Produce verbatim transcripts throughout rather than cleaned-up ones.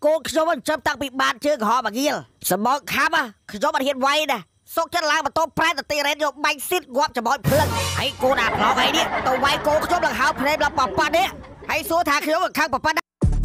cô cho mình chấp tăng bị bạn chưa họ mà ghiền sầm bóng khám à cho mình hiện vay nè sốc chân lang mà tôi prai từ tiền rồi bánh xít góp cho mọi phương hãy cô đạp nó cái đi tôi vay cô cho lần hao prai là bọc pan đấy hãy số thang khiếu một khang bọc pan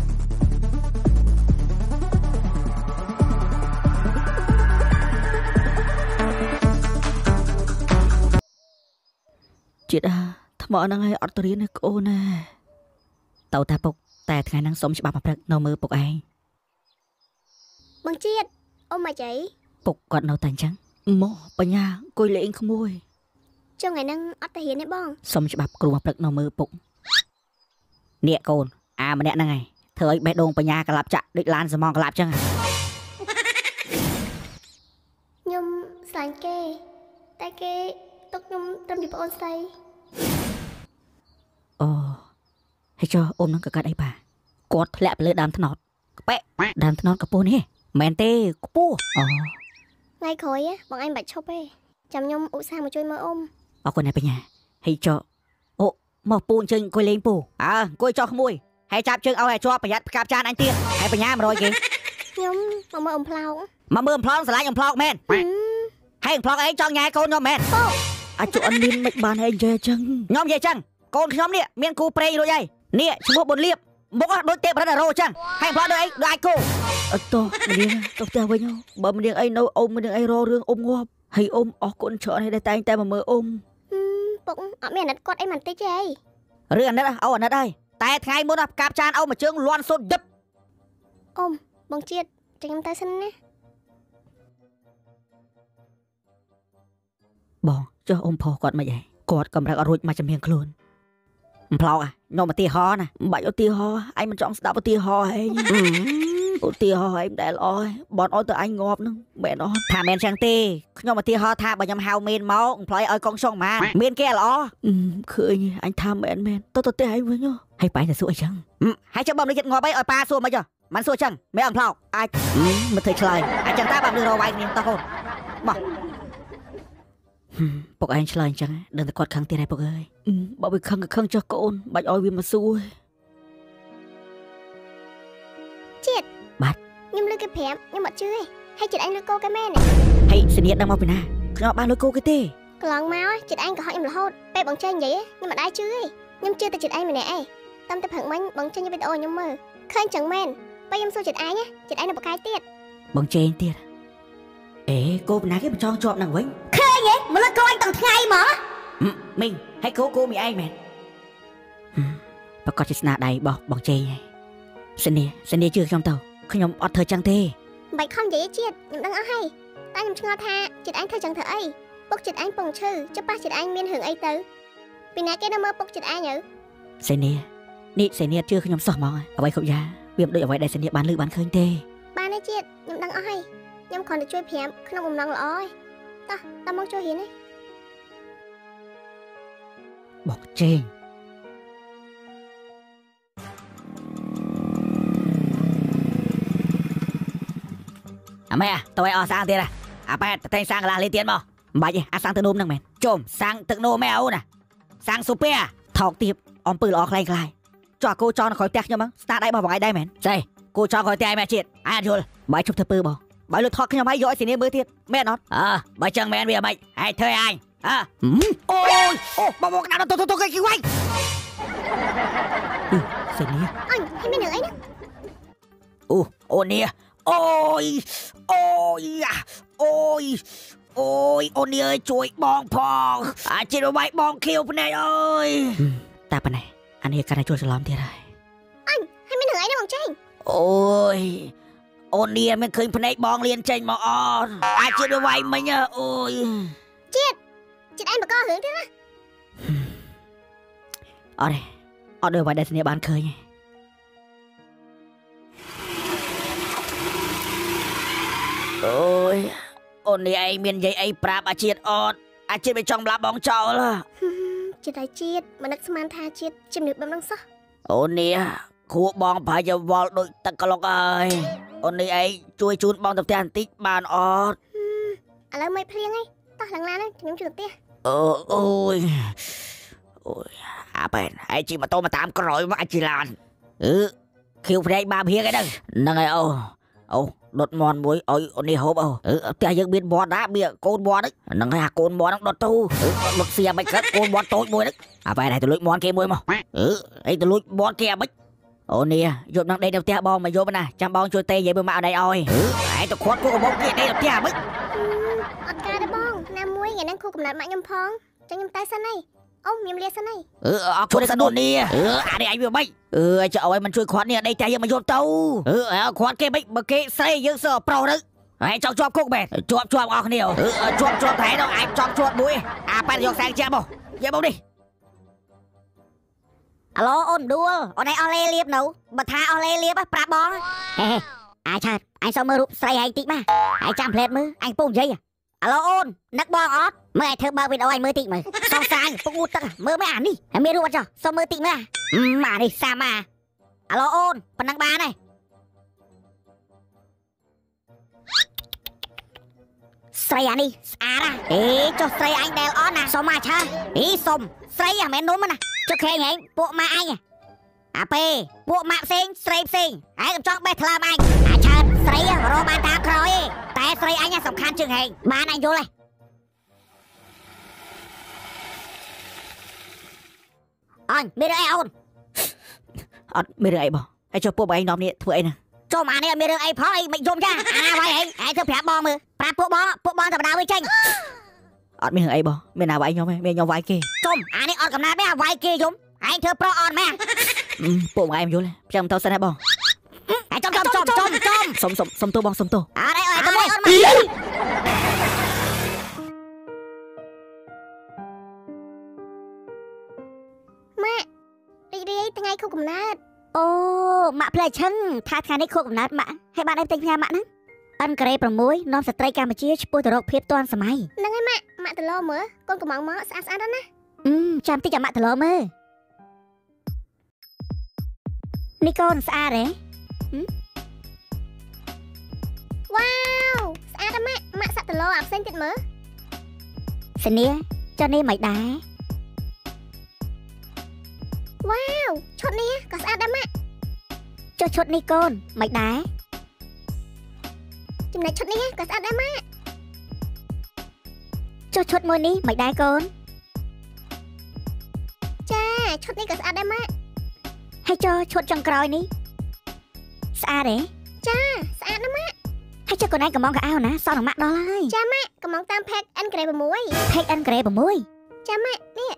chị à thằng mợ năng hay ở tôi này cô nè tàu ta bụcแต่ថ្ងៃហ្នឹងសុំច្បាប់មកព្រឹកនៅមើលពុកឯងបងជាតិអូមកចៃពុកគាត់នៅតែអញ្ចឹងមកបញ្ញាអង្គុយលេងក្មួយចុះថ្ងៃហ្នឹងអត់ទៅរៀនទេបងសុំច្បាប់គ្រូមកព្រឹកនៅមើលពុកនេះកូនអាម្នាក់ហ្នឹងឯងធ្វើឲ្យបេះដូងបញ្ញាក្លាប់ចាក់ដូចឡានសមងក្លាប់អញ្ចឹងខ្ញុំស្លាញ់គេតែគេទុកខ្ញុំត្រឹមជាប្អូនស្រីអូហើយចុះអូននឹងក៏កាត់អីបាគាត់ធ្លាក់ទៅលើដើមត្នោតប៉ែដើមត្នោតកពស់នេះមែនទេខ្ពស់អូថ្ងៃក្រោយបងឯងបាច់ឈប់ទេចាំខ្ញុំឧស្សាហ៍មកជួយមើលអ៊ំអរគុណណាបញ្ញាហើយចុះអូមកពូអញ្ជើញអង្គុយលេងពូអើអង្គុយចុះក្មួយហើយចាប់ជើងឲ្យជាប់ប្រយ័ត្នផ្កាប់ចានអញទៀតហើយបញ្ញាមករយគេខ្ញុំមកមើលអ៊ំផ្លោកមកមើលអ៊ំផ្លោកស្រឡាញ់អ៊ំផ្លោកមែនហើយអ៊ំផ្លោកអីចង់ញ៉ែកូនខ្ញុំមែនអាចអត់មានមិនបានហើយនិយាយអញ្ចឹងខ្ញុំនិយាយអញ្ចឹងកូនខ្ញុំនេះមានគូប្រេងរួចហើយនេះឈ្មោះប៊ុនលៀបមុខដូចទេបរិនរោចឹងហើយផ្លោះដូចអីដូចអាចគោអត់តោះម្នាងទៅផ្ទះវិញបើម្នាងអីនៅអ៊ំម្នាងអីរោរឿងអ៊ំងាប់ហើយអ៊ំអរគុណច្រើនហើយតែតែងតែមកមើលអ៊ំពុកអត់មានអាណិតគាត់អីមិនតិចទេរឿងអាណិតអូអាណិតហើយតែថ្ងៃមុនកាប់ចានអ៊ំមួយជើងលន់សុទ្ធដិបអ៊ំបងជាតិចាំខ្ញុំទៅសិនណាបងចុះអ៊ំផុសគាត់មិនហីគាត់កំរើកអត់រួចមកចំហៀងខ្លួនផ្លោកខ្ញុំឧទាហរណ៍ណាបាច់ឧទាហរណ៍អញមិនចង់ស្ដាប់ឧទាហរណ៍ហែងឧទាហរណ៍ឯងដែលល្អបនអត់ទៅអញងាប់នឹងមែនអត់ថាមែនចឹងទេខ្ញុំឧទាហរណ៍ថាបើខ្ញុំហៅមេនមកផ្លៃឲ្យកងចុងម៉ានមានគេល្អឃើញអញថាមែនមែនទៅទៅទេឯងវិញហើយបែរទៅសួរអីចឹងហើយចាំបើមនុស្សចិត្តងាប់អីឲ្យប៉ាសួរមិនចុះមិនសួរចឹងមែនអត់ផ្លោកអាចមិនធ្វើឆ្លើយអញ្ចឹងតែបើមនុស្សរវៃគ្នាតោះកូនបោះពុកឯងឆ្លើយអញ្ចឹងដឹងតែគាត់ខឹងទៀតហើយពុកអើយបើវាខឹងក៏ខឹងចុះកូនបាច់ឲ្យវាមកសួរជាតិបាទខ្ញុំលើកគេប្រាប់ខ្ញុំអត់ជឿទេហើយចិត្តឯងលើកគោគេមែនហើយសញ្ញាដឹងមកពីណាខ្ញុំបានលើកគោគេទេកន្លងមកចិត្តឯងក៏ហត់ខ្ញុំរហូតពេលបងចេញនិយាយខ្ញុំមិនដែរជឿទេខ្ញុំជឿតែចិត្តឯងម្នាក់ឯងតាមតែព្រឹកមិញបងចេញវីដេអូខ្ញុំមើលឃើញចឹងមែនពេលខ្ញុំសួរចិត្តឯងចិត្តឯងនៅបកាយទៀតបងចេញទៀតអេគោពីណាគេមិនចង់ជាប់នឹងវិញឃើញហ៎មកលើកគោអញទាំងថ្ងៃហ្មងមីងហើយគោគោមីឯងមែនប្រកាសជាស្នាដៃរបស់បងចេងហើយសញ្ញាសញ្ញាជឿខ្ញុំទៅខ្ញុំអត់ធ្វើចឹងទេមិនបាច់ខំនិយាយជាតិខ្ញុំដឹងអស់ហើយតែខ្ញុំឆ្ងល់ថាចិត្តឯងធ្វើចឹងធ្វើអីពុកចិត្តឯងពងឈឺចុះប៉ះចិត្តឯងមានរឿងអីទៅពីណាគេនៅមើលពុកចិត្តឯងទៅសញ្ញានេះសញ្ញាជឿខ្ញុំសោះហ្មងអ្វីគ្រប់យ៉ាងវាមិនដូចអ្វីដែលសញ្ញាបានលើបានឃើញទេបានទេជាតិខ្ញុំដឹងអស់ហើយខ្ញុំគ្រាន់តែជួយប្រាប់ក្នុងបំណងល្អឯងតោះតាមមកជួយរៀនណាបងចេងអាម៉ែទៅឲ្យអស់សាំងទៀតអាប៉ែតែសាំងកន្លះលីទៀតមកមិនបាច់ទេអាសាំងទឹកនោមហ្នឹងមែនជុំសាំងទឹកនោមម៉ែអូនណាសាំងស៊ូពែថោកទៀតអំពើល្អខ្លាំងខ្លាយចុះគោចោលនៅក្រោយផ្ទះខ្ញុំហ្នឹងស្នាដៃរបស់បងឯងដែរមែនចៃគោចោលក្រោយផ្ទះឯងម៉ែជាតិអាយអត់យល់បើជប់ធ្វើពើបងបើលើថតខ្ញុំឲ្យយកឲ្យស៊ីនីមើលទៀតមែនអត់អើបើចឹងមែនវាមិនហើយធ្វើអញអើអូយអូបងបងដាក់ទៅទៅទៅគេវាយស៊ីនីអញហើយមានរឿងអីណាអូអូនេះអូយអូយអូយអូយអូនេះអើយជួយបងផងអាជីរវាយបងខៀវភ្នែកអើយតែប៉ុណ្ណេះអានេះកាន់តែជួយច្រឡំទៀតហើយអញហើយមានរឿងអីណាបងចេញអូយអូននេះមិនឃើញភ្នែកបងលៀនចេញមកអត់អាចជិះទៅវាយមិញអូយជាតិចិត្តឯងបកករឿងទៀតណាអត់ទេអត់ដូចវាយដែលស្នេហ៍បានឃើញទេអូយអូននេះឯងមាននិយាយអីប្រាប់អាជាតិអត់អាជាតិមិនចង់ប្រាប់បងចោលចិត្តឯជាតិមិននឹកស្មានថាជាតិជំនឿបែបហ្នឹងសោះអូននេះគួរបងប្រហែលជាវល់ដូចទឹកក្លុកហើយអូននេះឯងជួយជូនបងទៅផ្ទះបន្តិចបានអត់ឥឡូវមិនភ្លៀងទេតោះឡើងឡានខ្ញុំជួយទៅផ្ទះអូអូយអូយអាបែនឯងជិះម៉ូតូមកតាមក្រោយមកអាចជិះឡានអឺខៀវភ្នែកបាភៀកឯហ្នឹងហ្នឹងហើយអូអូដុតមន់មួយអុយអូនេះហូបអូផ្ទះយើងមានមន់ណាមានកូនមន់ហ្នឹងហើយអាកូនមន់ហ្នឹងដុតទៅដុតសៀមិនកើតកូនមន់តូចមួយហ្នឹងអាបែរតែទៅលួចមន់គេមួយមកអឺអីទៅលួចមន់គេអាមិនអូនេះយប់ហ្នឹងដេកនៅផ្ទះបងមកយប់ណាចាំបងជួយទេនិយាយមើលមកអត់ដៃអោយឯងទៅខាត់គូកំបងគេដេកនៅផ្ទះអាមិនអត់ការទេបងណាមួយថ្ងៃហ្នឹងគូកំណត់ម៉ាក់ខ្ញុំផងចឹងខ្ញុំទៅសិនហើយអូមានលាសិនហើយអឺអរគុណសិនអូននេះអឺអានេះឯងវាមិនអឺចៅឲ្យមិនជួយខាត់នេះដេកតែយើងមកយប់ទៅអឺខាត់គេមិនបើគេស្រីយើងសើប្រុសទៅហើយចង់ជាប់គុកមែនជាប់ជាប់អស់គ្នាអឺជាប់ជាប់តែដល់ឯងចង់ជាប់មួយអាប៉ែយកសែងជាប់មកយកមកនេះអាឡូអូនដួលអូនឯងអស់លេលៀបនៅបើថាអស់លេលៀបប្រាប់បងហេអាឆាតអញសុំមើលរូបស្រីឯងតិចមកឯងចាំផ្លែតមើលអញពងនិយាយអាឡូអូននឹកបងអត់មើលឯងធ្វើបើវីដេអូអញមើលតិចមើលសងសាយពុកងូតទឹកមើលមើលអានេះហើយមានរូបអត់ចុះសុំមើលតិចមើលអានេះសាមាអាឡូអូនប៉ុណ្ណឹងបានហើយស្រីអានេះស្អាតណាអេចុះស្រីអញដែលអត់ណាសុំមកឆើអីសុំស្រីអាមែននំណាចុះខេងឯងពួកម៉ាក់អញអាពេពួកម៉ាក់ផ្សេងស្រីផ្សេងឯងកំចង់បេះថ្លើមអញអាឆើស្រីរកបានតាមក្រោយឯងតែស្រីអញសំខាន់ជាងហេងបានអញយល់ទេអញមានរឿងអីអូនអត់មានរឿងអីបងហើយចុះពួកបងឯងនាំនេះធ្វើអីណាចុះអានេះអត់មានរឿងអីផងអីមិនយំចាអាវាយហេងឯងធ្វើប្រាប់បងមើលប្រាប់ពួកបងពួកបងតែបដាវាចេញអត់មានរឿងអីបងមានណាវាយខ្ញុំទេមានខ្ញុំវាយគេចុំអានេះអត់កំណត់ទេអាវាយគេយំឯងធ្វើប្រុសអត់មែនពួកបងឯងមិនយល់ទេចាំទៅសិនហ៎បងឯងចំចំចំចំចំសុំសុំសុំទោសបងសុំទោសអត់អីអត់ទៅមួយអត់មកម៉ាក់រីករាយថ្ងៃខួបកំណើតអូម៉ាក់ផ្លែឈឹងថាថ្ងៃនេះខួបកំណើតម៉ាក់ហើយបានឯងទិញផ្ញើម៉ាក់ហ្នឹងអិនការ៉េប្រាំមួយនាំស្ត្រីកម្ពុជាឆ្ពោះទៅរកភាពទាន់សម័យហ្នឹងហើយម៉ាក់ម៉ាក់ទៅលោមើលកូនកំងមកស្អាតស្អាតណាស់អឺចាំតិចចាំម៉ាក់ទៅលោមើលនេះកូនស្អាតហ៎វ៉ាវស្អាតណាស់ម៉ាក់ម៉ាក់សាក់ទៅលោអាផ្សេងទៀតមើលសនីចុះនេះមិនដែរវ៉ាវឈុតនេះក៏ស្អាតដែរម៉ាក់ចុះឈុតនេះកូនមិនដែរចំណែកឈុតនេះក៏ស្អាតដែរម៉ាក់ចុះឈុតមួយនេះមិនដែរកូនចាឈុតនេះក៏ស្អាតដែរម៉ាក់ហើយចុះឈុតចុងក្រោយនេះស្អាតទេចាស្អាតណាស់ម៉ាក់ហើយចុះកូនឯងកំងកៅអៅណាសល់នឹងម៉ាក់ដល់ហើយចាម៉ាក់កំងតាមផេក N ក្រេ6 ផេក N ក្រេ6 ចាម៉ាក់នេះ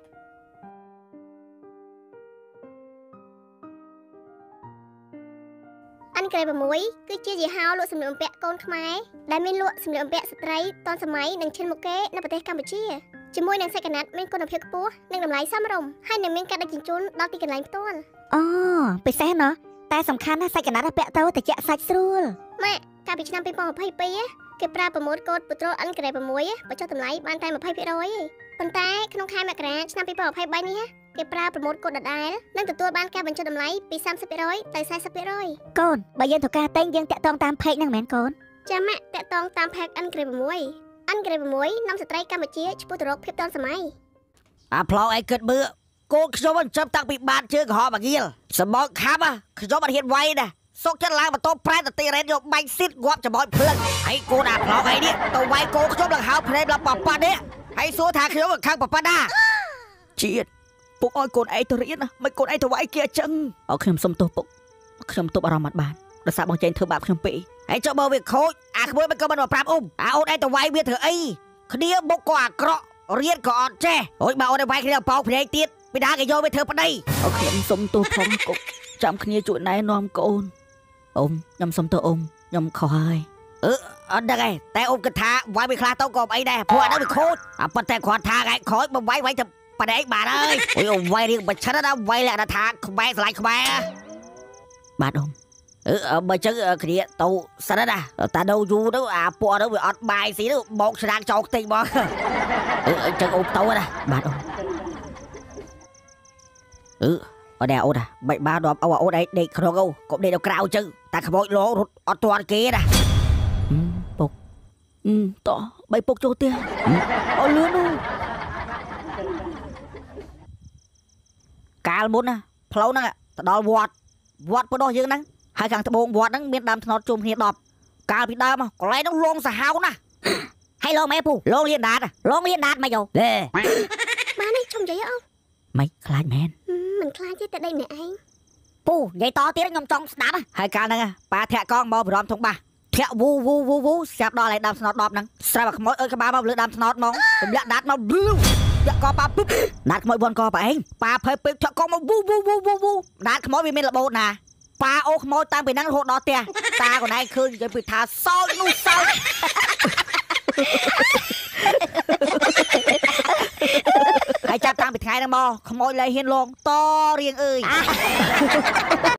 អានក្រេ6គឺជាយីហោលក់សម្លៀកបំពាក់កូនខ្មែរដែលមានលក់សម្លៀកបំពាក់ស្ត្រីទាន់សម័យនិងឈានមុខគេនៅប្រទេសកម្ពុជាជាមួយនឹងសាច់ក្រណាត់មានគុណភាពខ្ពស់និងតម្លៃសមរម្យហើយនឹងមានការដឹកជញ្ជូនដល់ទីកន្លែងផ្ទាល់អូពិសេសណាស់តែសំខាន់ណាស់សាច់ក្រណាត់ពាក់ទៅតិចសាច់ស្រួលម៉ាក់កាលពីឆ្នាំពីរពាន់ម្ភៃពីរគេប្រើប្រម៉ូទកូដពូត្រូល N ក្រេ6បញ្ចុះតម្លៃបានតែ ยี่สิบเปอร์เซ็นต์ ទេប៉ុន្តែក្នុងខែមករាឆ្នាំពីរពាន់ម្ភៃបីនេះគេប្រើប្រម៉ូទកូដដដែលនិងទទួលបានការបញ្ចុះតម្លៃពី សាមសិបភាគរយ ទៅ สี่สิบเปอร์เซ็นต์កូនបើយើងត្រូវការតែងយើងតាក់ទងតាមផេកហ្នឹងមែនកូនចាម៉ាក់តាក់ទងតាមផេក N ក្រេ6 N ក្រេ6នាំស្ត្រីកម្ពុជាឆ្ពោះទៅរកភាពទាន់សម័យអាផ្លោឯងគិតមើលកូនខ្ញុំមិនចាប់តាំងពីបាតជើងក្រហមអាងៀលសម្បកខាប់ខ្ញុំអត់ហ៊ានវាយដែរសុកចិត្តឡើងបន្ទប់ប្រែតទីរ៉េតយកបាញ់ស៊ីតងាប់ច្បោចភ្លឹងហើយកូនអាផ្លោឯនេះទៅវាយកូនខ្ញុំឡើងហៅភ្នែកឡើងប៉ប៉ាត់នេះហើយសួរថាខ្ញុំខាងប៉ប៉ាត់ណាជាតិពុកឲ្យកូនឯងទៅរៀនណាមិនកូនឯងទៅវាយគេអញ្ចឹងអើខ្ញុំសុំទោសពុកខ្ញុំទប់អារម្មណ៍អត់បានដោយសារបងចេញធ្វើបាបខ្ញុំពេកហើយចុះបើវាខូចអាក្មួយមិនក៏មិនមកប្រាប់អ៊ំអាអូនឯងទៅវាយវាធ្វើអីគ្នាបុកក៏អាក្រក់រៀនក៏អត់ចេះអូយបើអូនឯងវាយគ្នាប៉ោភ្នែកទៀតពីដើគេយកវាធ្វើប្តីអើខ្ញុំសុំទោសផងគុកចាំគ្នាជួយណែនាំកូនអ៊ំខ្ញុំសុំទោសអ៊ំខ្ញុំខុសហើយអឺអត់ដឹងឯងតែអ៊ំគិតថាវាយវាខ្លះទៅក៏អីដែរព្រោះអានោះវាខូចអាប៉ុន្តែគាត់ថាឯងខូចបើវាយវាយទៅប៉ណ្ណេះបានហើយអូយអ៊ំវាយរៀងបិឆិតណាវាយលក្ខណៈថាខ្មែរឆ្លាញ់ខ្មែរបាទអ៊ំអឺបើចឹងគ្នាទៅសិនណាតាដូវយូរទៅអាពួកនោះវាអត់បាយស៊ីទៅបោកច្រាំងចោលខ្ទេចបងអឺចឹងអ៊ំទៅណាបាទអ៊ំអឺអត់ដែរអូនណាបាច់បានដល់អូអូនឯងដេកក្នុងអូកុំដេកនៅក្រៅចឹងតែខ្មោចលោរត់អត់ទាន់គេណាពុកតោះបីពុកចូលទៀតអត់លឿននោះកាលមុនណាផ្លូវហ្នឹងទៅដល់វត្តវត្តបដោះយើងហ្នឹង hai càng bông vọt nó miền đàm nó chùm hiền đọp cao bị đàm mà có lẽ nó lông xà hao nè hay lông mẹ pu lông liên đạt à lông liên đạt mày vô đê má này trông vậy không mày khai mèn mình khai chứ tại đây nè anh pu vậy to tiếng nhom trong đạp á hai càng nè bà thẹ con bao ròm thùng bà thẹ vu vu vu vu xẹp đo lại đàm nó đọp nè sao mà mỗi ơi cái ba bao lưỡi đàm nó mong lạ đạt mà dạ co baปุ๊บđạt mỗi bọn co bà anh bà phải bị thẹ con mà vu vu vu vu vu đạt mỗi vì mình là bột nè bà ô mỗi tăng bị năng hộ đó tia ta còn ai khơi vậy bị thả soi nu soi hãy chạm tăng bị thay năng bò không mỗi lấy hiên luôn to riêng ơi